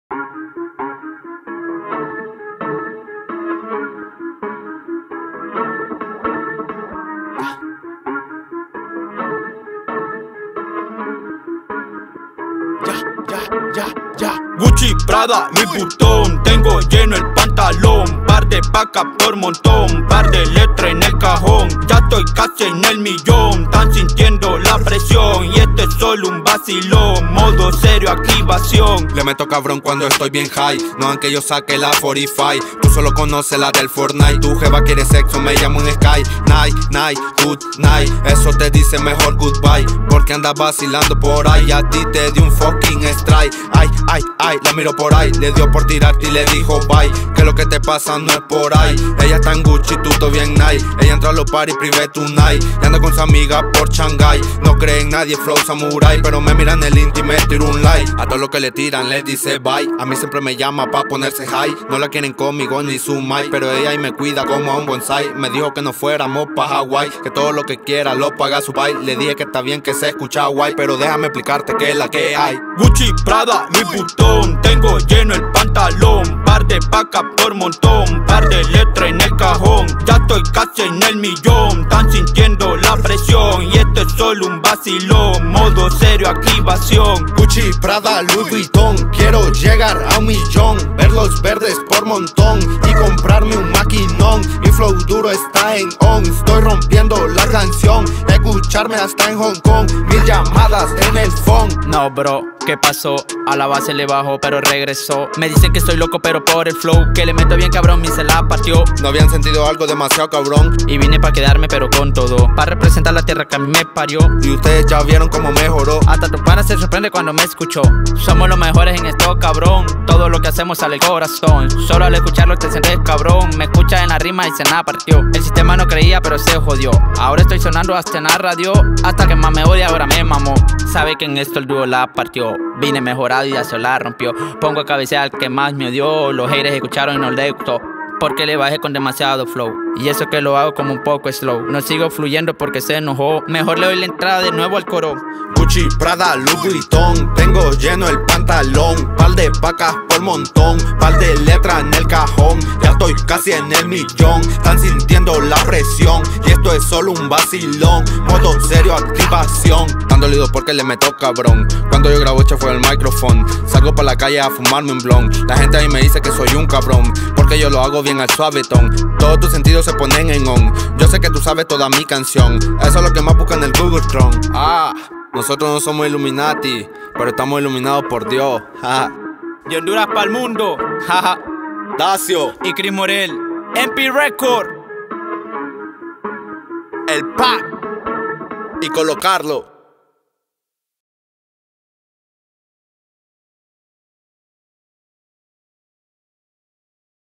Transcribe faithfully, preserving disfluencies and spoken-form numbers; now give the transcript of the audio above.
Ya, ya, ya, ya. Gucci, Prada, mi putón. Tengo lleno el pantalón. Par de pacas por montón. Par de letras en el cajón. Ya estoy casi en el millón. Están sintiendo la presión. Y este es solo un vacilón. Modo serio, activación. Le meto cabrón cuando estoy bien high. No aunque yo saque la cuarenta y cinco. Tú solo conoces la del Fortnite. Tu jeva quiere sexo, me llamo en Sky. Night, night, good night. Eso te dice mejor goodbye. Porque andas vacilando por ahí. A ti te di un fucking strike. Ay, ay, ay, la miro por ahí. Le dio por tirarte y le dijo bye. Que lo que te pasa no es por ahí. Ella está en Gucci, tú todo bien nice. Ella entra a los party privé tonight. Y anda con su amiga por Shanghai. No cree en nadie, flow samurai. Pero me miran el intime, tiro un like. A todos los que le tiran les dice bye. A mí siempre me llama pa' ponerse high. No la quieren conmigo ni su mic. Pero ella ahí me cuida como a un bonsai. Me dijo que no fuéramos pa' Hawaii. Que todo lo que quiera lo paga su pai. Le dije que está bien que se escucha guay. Pero déjame explicarte que es la que hay. Gucci, Prada, mi putón. Tengo lleno el pantalón. Par de pacas por montón. Par de letras en el cajón. Ya estoy casi en el millón. Están sintiendo la presión. Y esto es solo un vacilón. Modo serio, activación. Gucci, Prada, Louis Vuitton. Quiero llegar a un millón. Ver los verdes por montón. Y comprarme un maquinón. Mi flow duro está en on. Estoy rompiendo la canción. Escucharme hasta en Hong Kong. Mil llamadas en el phone. No, bro, ¿qué pasó? A la base le bajó, pero regresó. Me dicen que estoy loco, pero por el flow que le meto bien cabrón, mi se la partió. No habían sentido algo demasiado cabrón. Y vine pa' quedarme, pero con todo. Pa' representar la tierra que a mí me parió. Y ustedes ya vieron cómo mejoró. Hasta tu pana se sorprende cuando me escuchó. Somos los mejores en esto, cabrón. Todo lo que hacemos sale del corazón. Solo al escucharlo te sientes cabrón. Me escucha en la rima y se la partió. El sistema no creía, pero se jodió. Ahora estoy sonando hasta en la radio. Hasta que más me odia, ahora me mamó. Sabe que en esto el dúo la partió. Vine mejorado y ya se la rompió. Pongo a cabecear al que más me odió. Los haters escucharon y no le gustó. Porque le bajé con demasiado flow. Y eso que lo hago como un poco slow. No sigo fluyendo porque se enojó. Mejor le doy la entrada de nuevo al coro. Gucci, Prada, Louis Vuitton. Tengo lleno el pantalón. Par de pacas por montón. Par de letras en el cajón. Ya estoy casi en el millón. Están sintiendo la presión. Y esto es solo un vacilón. Modo serio, activación. Ando dolido porque le meto cabrón. Cuando yo grabo echa fue el micrófono. Salgo para la calle a fumarme un blon. La gente ahí me dice que soy un cabrón. Porque yo lo hago bien al suavetón. Todos tus sentidos se ponen en on. Yo sé que tú sabes toda mi canción. Eso es lo que más busca en el Google Chrome. Ah, nosotros no somos Illuminati, pero estamos iluminados por Dios. Ja. De Honduras pa'l mundo. Jaja. Dacio Y Chris Morel. M P Record. el pack y colocarlo.